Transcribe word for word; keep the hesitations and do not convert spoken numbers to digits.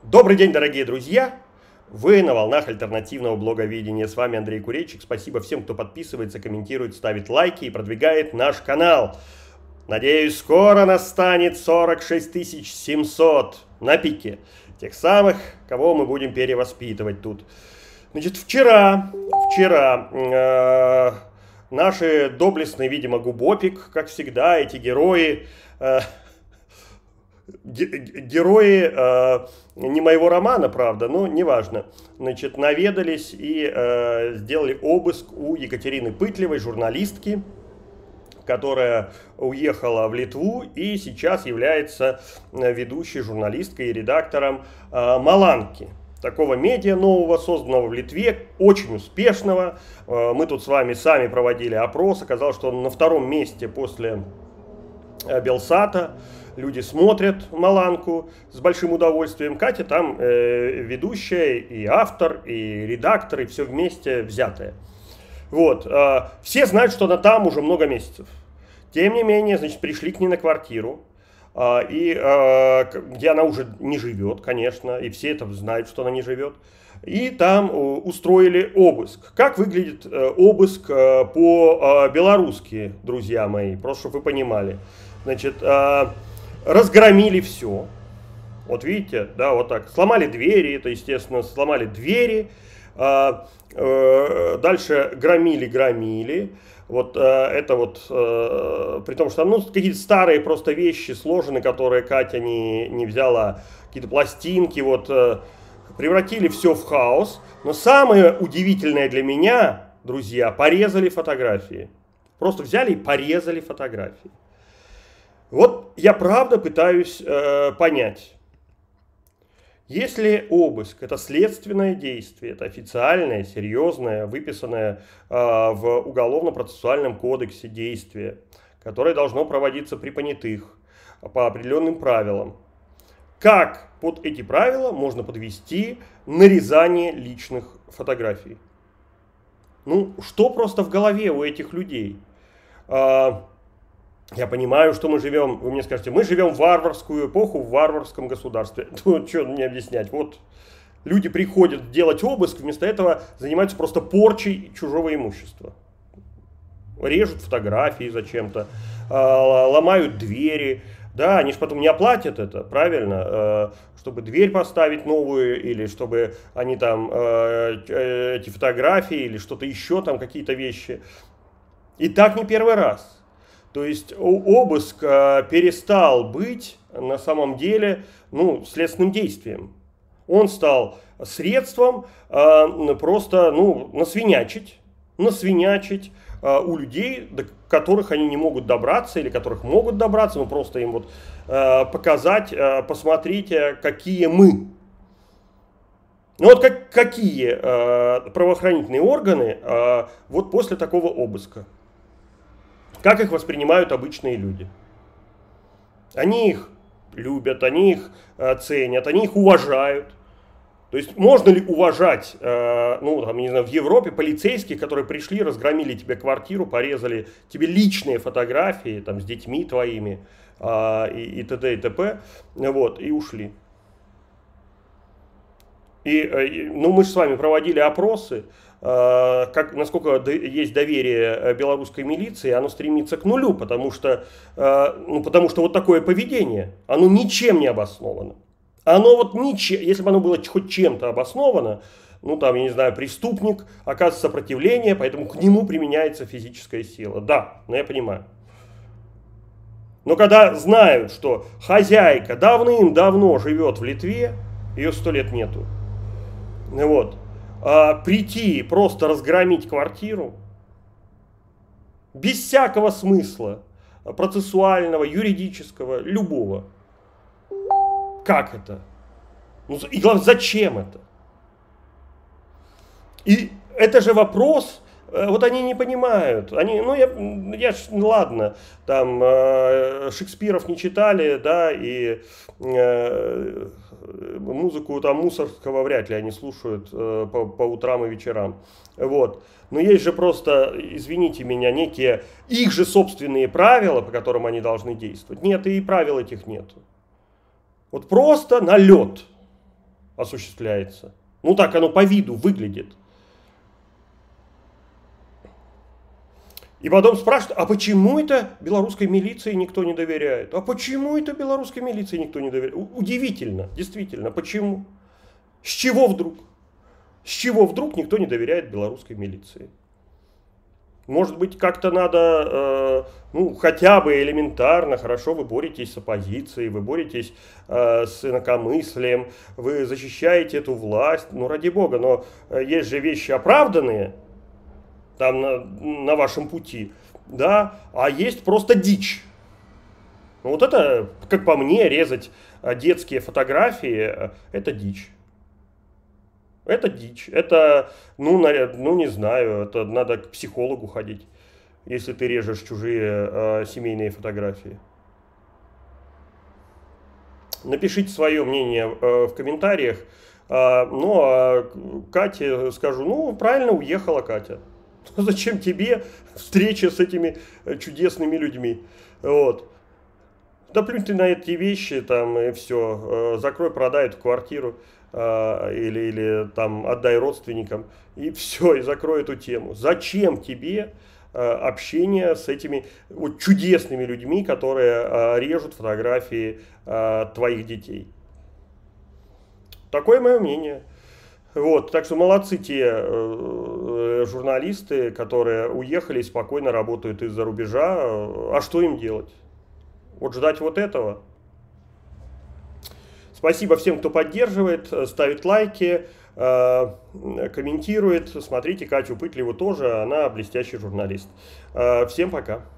Добрый день, дорогие друзья! Вы на волнах альтернативного блоговидения. С вами Андрей Курейчик. Спасибо всем, кто подписывается, комментирует, ставит лайки и продвигает наш канал. Надеюсь, скоро настанет сорок шесть тысяч семьсот на пике. Тех самых, кого мы будем перевоспитывать тут. Значит, вчера, вчера э, наши доблестные, видимо, Губопик, как всегда, эти герои... Э, Герои э, не моего романа, правда, но неважно. Значит, наведались и э, сделали обыск у Екатерины Пытлевой, журналистки, которая уехала в Литву и сейчас является ведущей журналисткой и редактором э, Маланки. Такого медиа нового, созданного в Литве, очень успешного. Э, мы тут с вами сами проводили опрос. Оказалось, что он на втором месте после э, Белсата. Люди смотрят Маланку с большим удовольствием. Катя там э, ведущая, и автор, и редактор, и все вместе взятое. Вот. Э, все знают, что она там уже много месяцев. Тем не менее, значит, пришли к ней на квартиру, э, и, э, где она уже не живет, конечно, и все это знают, что она не живет. И там э, устроили обыск. Как выглядит э, обыск э, по-белорусски, друзья мои, просто чтобы вы понимали. Значит... Э, Разгромили все. Вот видите, да, вот так. Сломали двери, это, естественно, сломали двери. А, э, дальше громили, громили. Вот а, это вот, а, при том, что там ну, какие-то старые просто вещи сложены, которые Катя не, не взяла. Какие-то пластинки, вот, а, превратили все в хаос. Но самое удивительное для меня, друзья, порезали фотографии. Просто взяли и порезали фотографии. Вот я правда пытаюсь э, понять, если обыск это следственное действие, это официальное, серьезное, выписанное э, в Уголовно-процессуальном кодексе действие, которое должно проводиться при понятых по определенным правилам, как под эти правила можно подвести нарезание личных фотографий? Ну, что просто в голове у этих людей? А, Я понимаю, что мы живем, вы мне скажете, мы живем в варварскую эпоху, в варварском государстве. Ну, что мне объяснять? Вот люди приходят делать обыск, вместо этого занимаются просто порчей чужого имущества. Режут фотографии зачем-то, ломают двери. Да, они же потом не оплатят это, правильно? Чтобы дверь поставить новую, или чтобы они там, эти фотографии, или что-то еще, там какие-то вещи. И так не первый раз. То есть обыск э, перестал быть на самом деле ну, следственным действием. Он стал средством э, просто ну, насвинячить, насвинячить э, у людей, до которых они не могут добраться или которых могут добраться, ну просто им вот э, показать, э, посмотрите, какие мы. Ну вот как, какие э, правоохранительные органы э, вот после такого обыска. Как их воспринимают обычные люди? Они их любят, они их э, ценят, они их уважают. То есть можно ли уважать, э, ну, там, не знаю, в Европе полицейских, которые пришли, разгромили тебе квартиру, порезали тебе личные фотографии там, с детьми твоими э, и, и т.д. и т.п. Вот, и ушли. И, э, ну, мы же с вами проводили опросы. Как, насколько есть доверие белорусской милиции, оно стремится к нулю, потому что, ну, потому что вот такое поведение, оно ничем не обосновано. Оно вот ничем, если бы оно было хоть чем-то обосновано, ну там, я не знаю, преступник оказывает сопротивление, поэтому к нему применяется физическая сила. Да, но я понимаю. Но когда знают, что хозяйка давным-давно живет в Литве, ее сто лет нету, вот, прийти, просто разгромить квартиру, без всякого смысла, процессуального, юридического, любого. Как это? Ну, и главное, зачем это? И это же вопрос, вот они не понимают. Они, ну, я, я ж, ладно, там, э, Шекспиров не читали, да, и э, музыку там Мусорского вряд ли они слушают э, по, по утрам и вечерам. Вот. Но есть же просто, извините меня, некие их же собственные правила, по которым они должны действовать. Нет, и правил этих нет. Вот просто налет. осуществляется. Ну так оно по виду выглядит. И потом спрашивают, а почему это белорусской милиции никто не доверяет? А почему это белорусской милиции никто не доверяет? Удивительно, действительно, почему? С чего вдруг? С чего вдруг никто не доверяет белорусской милиции? Может быть, как-то надо, э, ну, хотя бы элементарно, хорошо, вы боретесь с оппозицией, вы боретесь э, с инакомыслием, вы защищаете эту власть, ну, ради бога, но есть же вещи оправданные, там на, на вашем пути, да, а есть просто дичь. Ну, вот это, как по мне, резать детские фотографии, это дичь. Это дичь. Это, ну, ну, не знаю, это надо к психологу ходить, если ты режешь чужие э, семейные фотографии. Напишите свое мнение э, в комментариях. Э, ну, а Кате скажу, ну, правильно уехала Катя. Зачем тебе встреча с этими чудесными людьми? Вот. Да плюнь ты на эти вещи, там, и все. Э, закрой, продай эту квартиру. Или, или там отдай родственникам, и все, и закрой эту тему. Зачем тебе общение с этими вот чудесными людьми, которые режут фотографии твоих детей? Такое мое мнение. Вот, так что молодцы те журналисты, которые уехали и спокойно работают из-за рубежа. А что им делать? Вот ждать вот этого? Спасибо всем, кто поддерживает, ставит лайки, комментирует. Смотрите Катю Пытлеву тоже, она блестящий журналист. Всем пока.